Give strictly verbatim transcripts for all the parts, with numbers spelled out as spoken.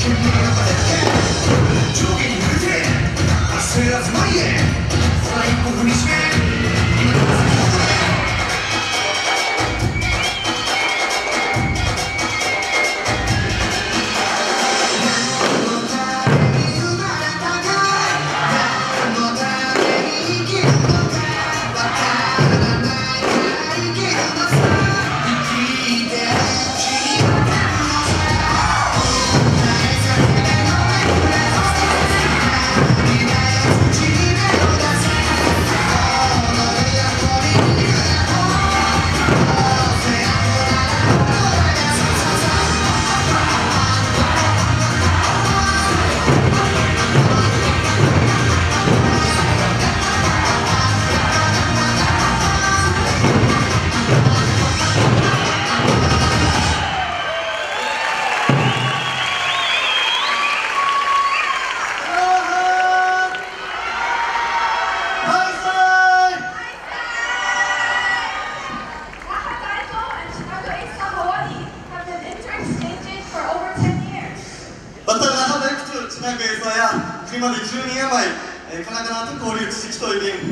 長くエーサーや国までじゅうにん余り、えー、カナカナと交流知識という便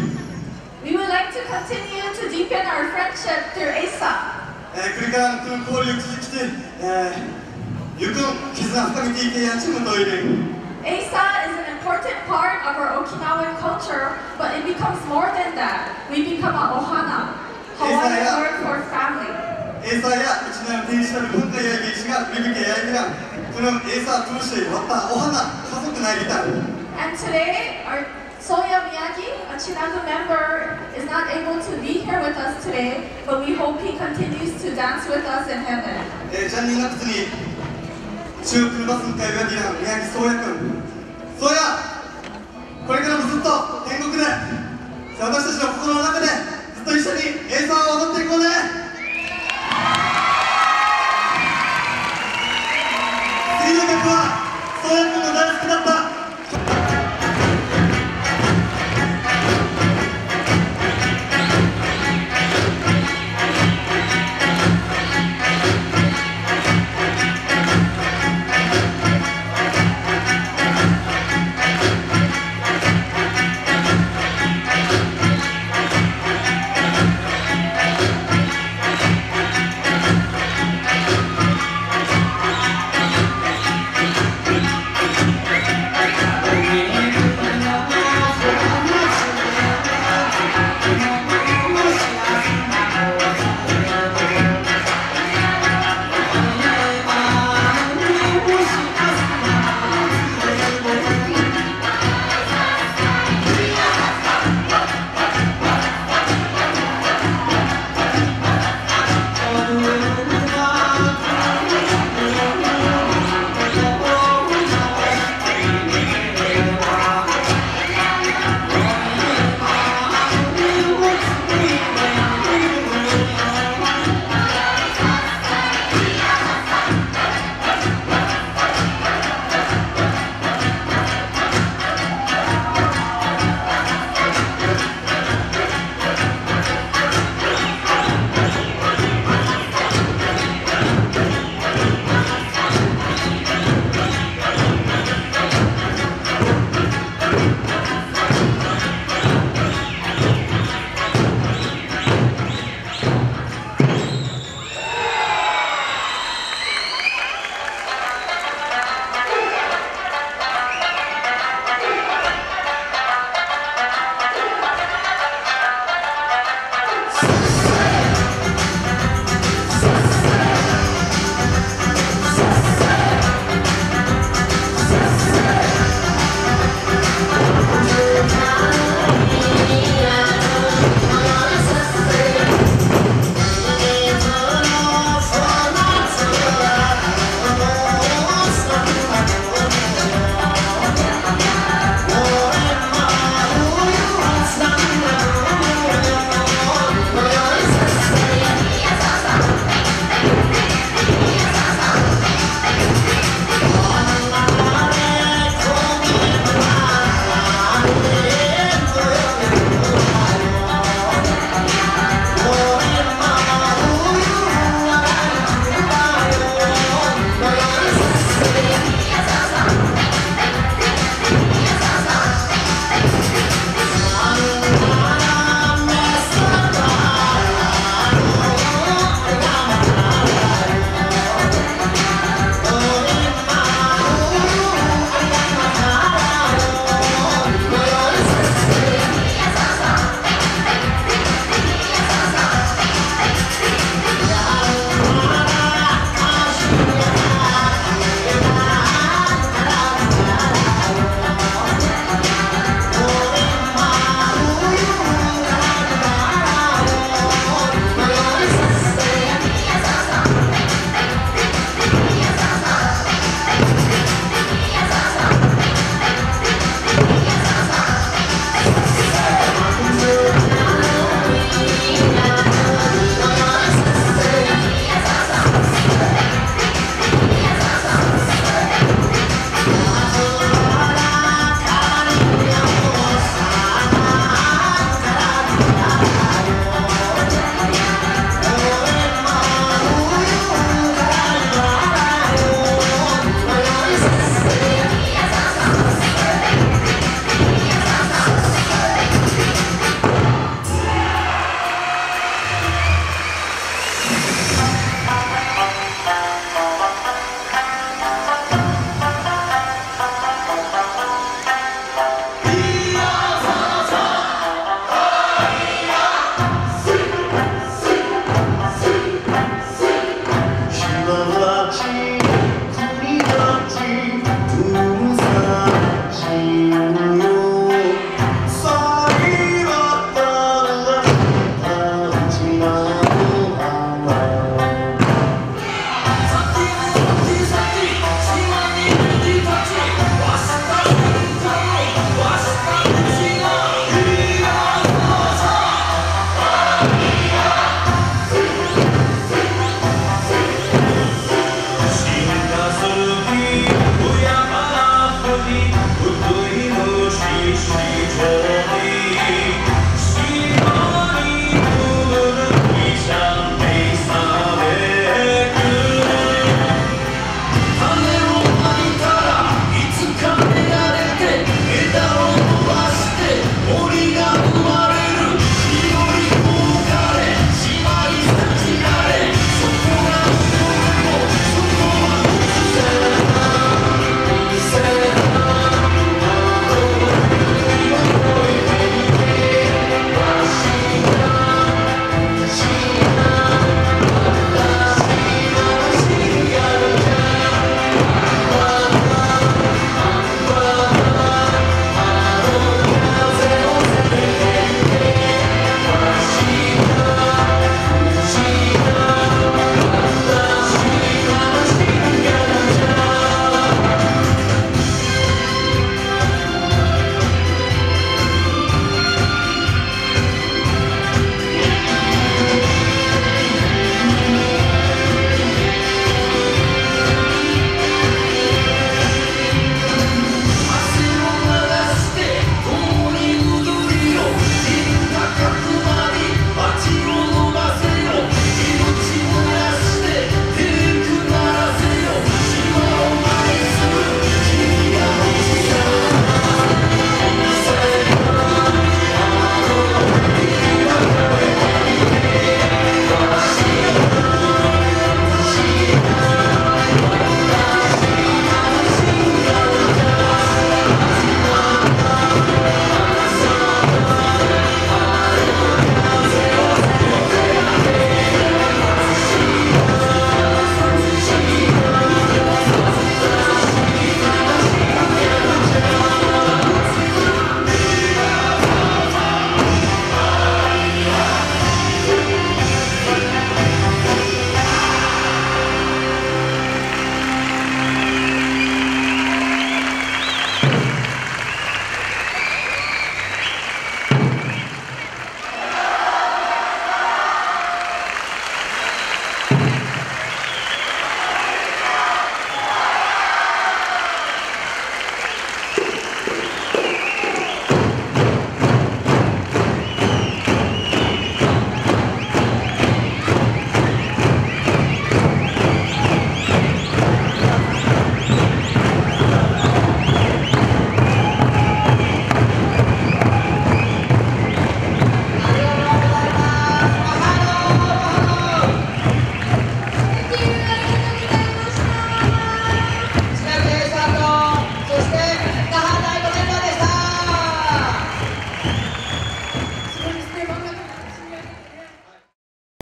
We would like to continue to deepen our friendship throughエーサー、 えー、国からの交流知識で、えー、ゆくん絆深めていけやチームという便エーサー is an important part of our Okinawan culture, but it becomes more than that. We become a ohana, Hawaiian word for family. エーサーや一年を展示したる文化や芸術が見るけやいがこのエーサーを通してまたお花家族なりた And today, our Soya Miyagi, a Chinagu member, is not able to be here with us today, but we hope he continues to dance with us in heaven. えー、ジャンニーナッツに中空バスの会話ディラン宮城宗也君宗也これからもずっと天国で私たちの心の中でずっと一緒にエーサーを踊っていこうね